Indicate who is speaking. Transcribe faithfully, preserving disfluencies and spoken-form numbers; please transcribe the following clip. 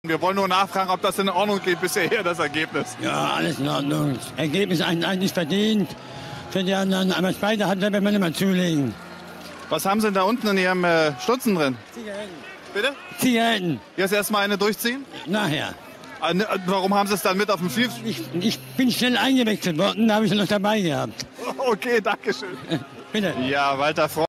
Speaker 1: Wir wollen nur nachfragen, ob das in Ordnung geht bisher, das Ergebnis.
Speaker 2: Ja, alles in Ordnung. Das Ergebnis eigentlich verdient. Für die anderen, aber beide hat wir nicht mal zulegen.
Speaker 1: Was haben Sie denn da unten in Ihrem äh, Stutzen drin?
Speaker 2: Zigaretten.
Speaker 1: Bitte?
Speaker 2: Zigaretten.
Speaker 1: Jetzt erstmal eine durchziehen?
Speaker 2: Nachher.
Speaker 1: Ah, ne, warum haben Sie es dann mit auf dem Schiff?
Speaker 2: Ich, ich bin schnell eingewechselt worden, da habe ich es noch dabei gehabt.
Speaker 1: Okay, danke schön.
Speaker 2: Bitte.
Speaker 1: Ja, Walter Freund.